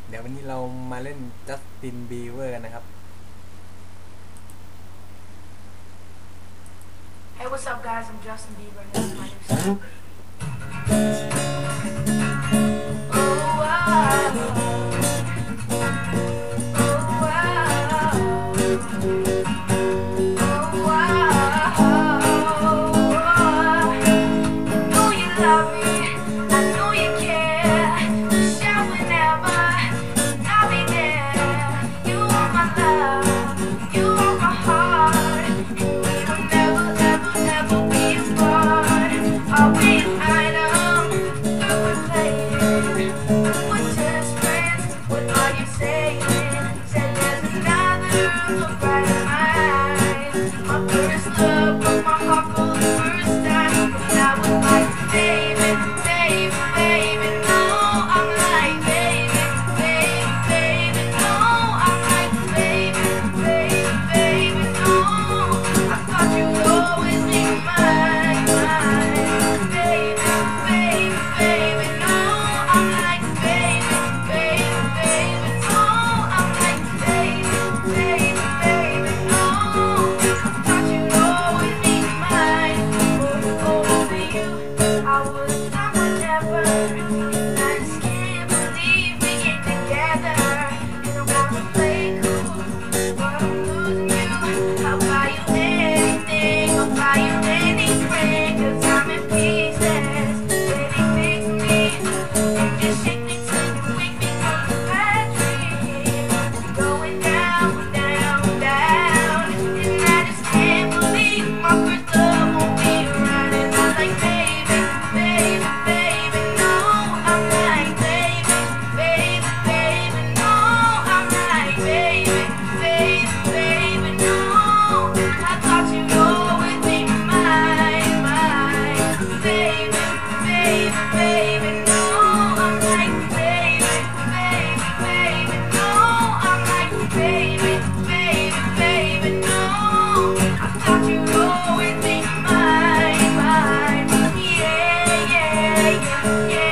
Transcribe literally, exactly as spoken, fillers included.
เดี๋ยววันนี้เรามาเล่น Justin Bieber กันนะครับ Hey, what's up, guys? I'm Justin Bieber, and this is my new song. Oh, wow. Oh, wow. Oh, wow. I know you love me. I know you care. Just shout whenever. I'll be there. You are my love. You are my heart. We'll never, ever, ever be apart. Are we an item? Could we play it? We're just friends. What are you saying? Said there's another look right in my eyes. My first love broke my heart for the first time. But I was like, baby, baby, baby, no. I'm like, baby, baby, baby, no. I'm like, baby, baby, baby, no. I thought you'd always be mine, mine. Baby, baby, baby, no. I'm like, baby, baby, baby, no. I'm like, baby, baby, baby, no. I thought you'd always be mine. Oh, over you, I would have whatever. I just can't believe we get together. And I wanna play cool, but I'm losing you. I'll buy you anything, I'll buy you anything, 'cause I'm in pieces. Baby, fix me, and just shake me till you wake me from the bad dream. Going down, down, down, and I just can't believe my first love won't be around. And I'm like, baby, baby, baby, no. I'm like, baby, baby, baby, no. I'm like, baby, baby, baby, no. I thought you'd always be mine, mine. Baby, baby, baby, no. I'm like, baby, baby, baby, no. I'm like, baby, baby, baby, no. I thought you'd always be mine, mine. Yeah, yeah, yeah, yeah.